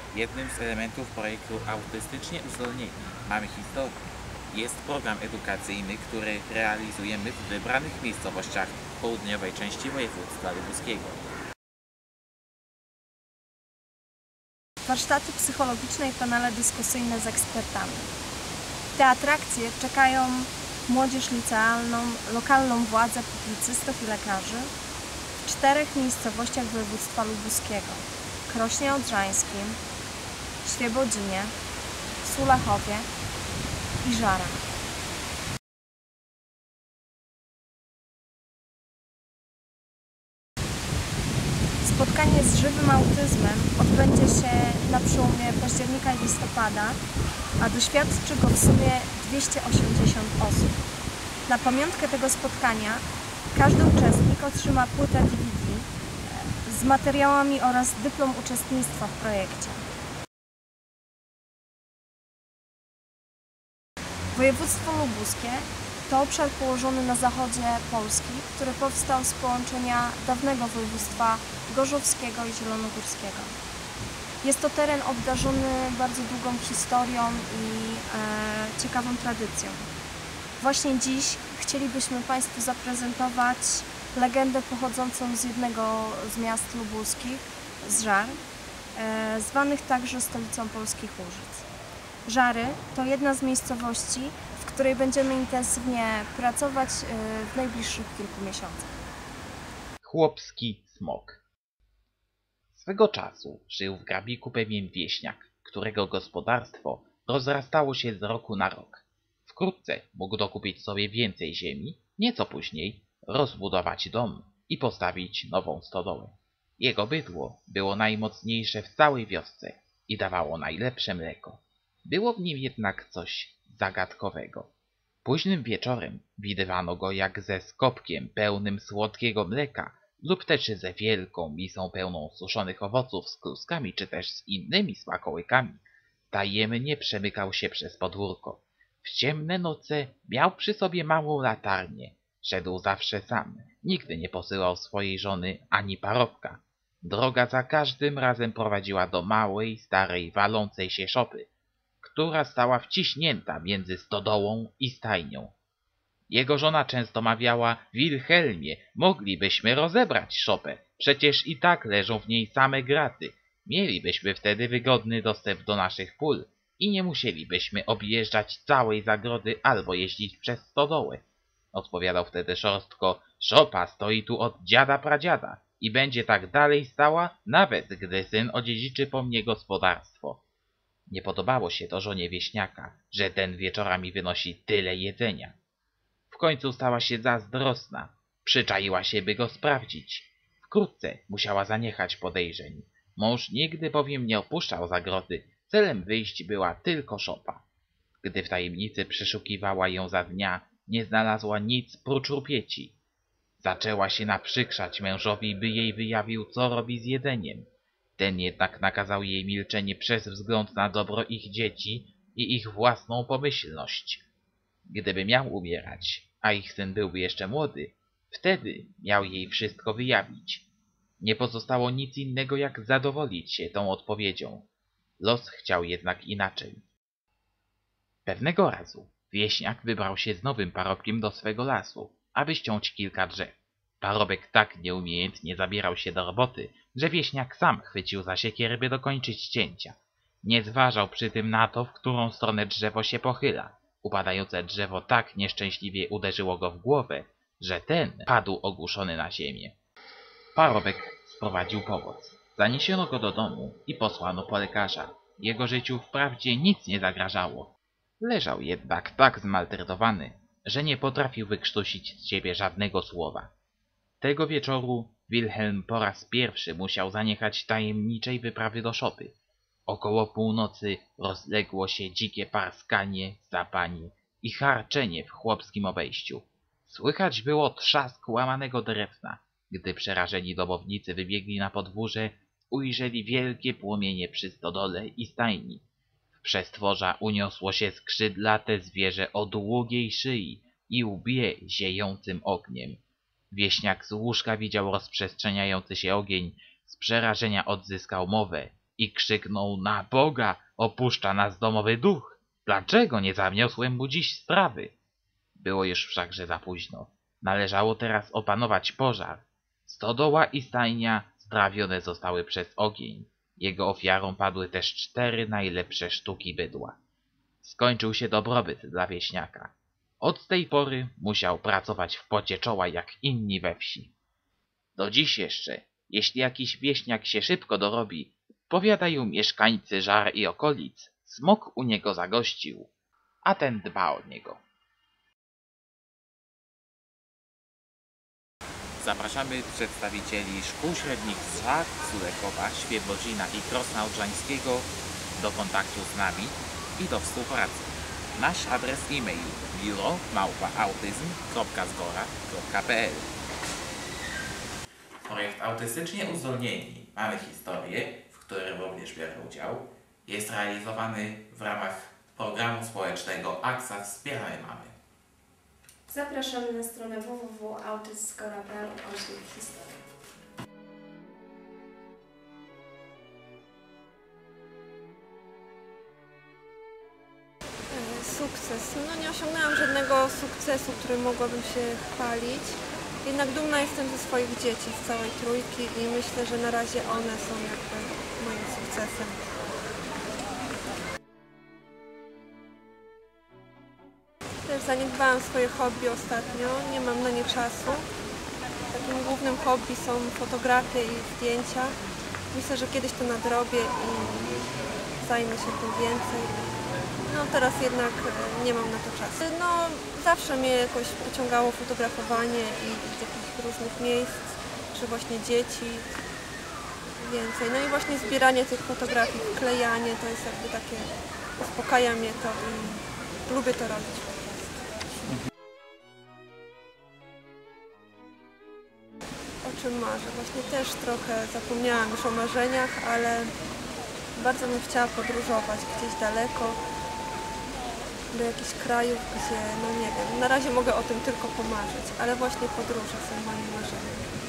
Jednym z elementów projektu Autystycznie Uzdolnieni Mamy Historię jest program edukacyjny, który realizujemy w wybranych miejscowościach południowej części województwa lubuskiego. Warsztaty psychologiczne i panele dyskusyjne z ekspertami. Te atrakcje czekają młodzież licealną, lokalną władzę, publicystów i lekarzy w 4 miejscowościach województwa lubuskiego: Krośnie Odrzańskim, Świebodzinie, Sulachowie i Żarach. Spotkanie z żywym autyzmem odbędzie się na przełomie października i listopada, a doświadczy go w sumie 280 osób. Na pamiątkę tego spotkania każdy uczestnik otrzyma płytę DVD z materiałami oraz dyplom uczestnictwa w projekcie. Województwo lubuskie to obszar położony na zachodzie Polski, który powstał z połączenia dawnego województwa gorzowskiego i zielonogórskiego. Jest to teren obdarzony bardzo długą historią i ciekawą tradycją. Właśnie dziś chcielibyśmy Państwu zaprezentować legendę pochodzącą z jednego z miast lubuskich, z Żar, zwanych także stolicą polskich Łużyc. Żary to jedna z miejscowości, w której będziemy intensywnie pracować w najbliższych kilku miesiącach. Chłopski smok. Swego czasu żył w Grabiku pewien wieśniak, którego gospodarstwo rozrastało się z roku na rok. Wkrótce mógł dokupić sobie więcej ziemi, nieco później rozbudować dom i postawić nową stodołę. Jego bydło było najmocniejsze w całej wiosce i dawało najlepsze mleko. Było w nim jednak coś zagadkowego. Późnym wieczorem widywano go jak ze skopkiem pełnym słodkiego mleka lub też ze wielką misą pełną suszonych owoców z kluskami czy też z innymi smakołykami. Tajemnie przemykał się przez podwórko. W ciemne noce miał przy sobie małą latarnię. Szedł zawsze sam. Nigdy nie posyłał swojej żony ani parobka. Droga za każdym razem prowadziła do małej, starej, walącej się szopy, która stała wciśnięta między stodołą i stajnią. Jego żona często mawiała: Wilhelmie, moglibyśmy rozebrać szopę, przecież i tak leżą w niej same graty. Mielibyśmy wtedy wygodny dostęp do naszych pól i nie musielibyśmy objeżdżać całej zagrody albo jeździć przez stodołę. Odpowiadał wtedy szorstko: szopa stoi tu od dziada pradziada i będzie tak dalej stała, nawet gdy syn odziedziczy po mnie gospodarstwo. Nie podobało się to żonie wieśniaka, że ten wieczorami wynosi tyle jedzenia. W końcu stała się zazdrosna, przyczaiła się, by go sprawdzić. Wkrótce musiała zaniechać podejrzeń. Mąż nigdy bowiem nie opuszczał zagrody, celem wyjść była tylko szopa. Gdy w tajemnicy przeszukiwała ją za dnia, nie znalazła nic prócz rupieci. Zaczęła się naprzykrzać mężowi, by jej wyjawił, co robi z jedzeniem. Ten jednak nakazał jej milczenie przez wzgląd na dobro ich dzieci i ich własną pomyślność. Gdyby miał umierać, a ich syn byłby jeszcze młody, wtedy miał jej wszystko wyjawić. Nie pozostało nic innego, jak zadowolić się tą odpowiedzią. Los chciał jednak inaczej. Pewnego razu wieśniak wybrał się z nowym parobkiem do swego lasu, aby ściąć kilka drzew. Parobek tak nieumiejętnie zabierał się do roboty, że wieśniak sam chwycił za siekierę, by dokończyć cięcia. Nie zważał przy tym na to, w którą stronę drzewo się pochyla. Upadające drzewo tak nieszczęśliwie uderzyło go w głowę, że ten padł ogłuszony na ziemię. Parobek sprowadził pomoc. Zaniesiono go do domu i posłano po lekarza. Jego życiu wprawdzie nic nie zagrażało. Leżał jednak tak zmaltretowany, że nie potrafił wykrztusić z siebie żadnego słowa. Tego wieczoru Wilhelm po raz pierwszy musiał zaniechać tajemniczej wyprawy do szopy. Około północy rozległo się dzikie parskanie, sapanie i charczenie w chłopskim obejściu. Słychać było trzask łamanego drewna. Gdy przerażeni domownicy wybiegli na podwórze, ujrzeli wielkie płomienie przy stodole i stajni. W przestworza uniosło się skrzydlate zwierzę o długiej szyi i łbie ziejącym ogniem. Wieśniak z łóżka widział rozprzestrzeniający się ogień, z przerażenia odzyskał mowę i krzyknął: na Boga, opuszcza nas domowy duch. Dlaczego nie zaniosłem mu dziś strawy? Było już wszakże za późno. Należało teraz opanować pożar. Stodoła i stajnia strawione zostały przez ogień. Jego ofiarą padły też 4 najlepsze sztuki bydła. Skończył się dobrobyt dla wieśniaka. Od tej pory musiał pracować w pocie czoła jak inni we wsi. Do dziś jeszcze, jeśli jakiś wieśniak się szybko dorobi, powiadają mieszkańcy Żar i okolic, smok u niego zagościł, a ten dba o niego. Zapraszamy przedstawicieli szkół średnich z Żar, Sulekowa, Świebodzina i Krosna Odrzańskiego do kontaktu z nami i do współpracy. Nasz adres e-mail biuro@autyzm.zgora.pl. Projekt Autystycznie Uzdolnieni Mamy Historię, w którym również biorę udział, jest realizowany w ramach programu społecznego Akcja Wspieramy Mamy. Zapraszamy na stronę www.autyzm.zgora.pl/historia. Sukces. No nie osiągnęłam żadnego sukcesu, którym mogłabym się chwalić. Jednak dumna jestem ze swoich dzieci, z całej trójki i myślę, że na razie one są jakby moim sukcesem. Też zaniedbałam swoje hobby ostatnio, nie mam na nie czasu. Takim głównym hobby są fotografie i zdjęcia. Myślę, że kiedyś to nadrobię i zajmę się tym więcej. No teraz jednak nie mam na to czasu. No zawsze mnie jakoś pociągało fotografowanie i z jakichś różnych miejsc, czy właśnie dzieci, więcej. No i właśnie zbieranie tych fotografii, wklejanie, to jest jakby takie, uspokaja mnie to i lubię to robić po prostu. O czym marzę? Właśnie też trochę zapomniałam już o marzeniach, ale bardzo bym chciała podróżować gdzieś daleko, do jakichś krajów, gdzie, no nie wiem, na razie mogę o tym tylko pomarzyć, ale właśnie podróże są moim marzeniem.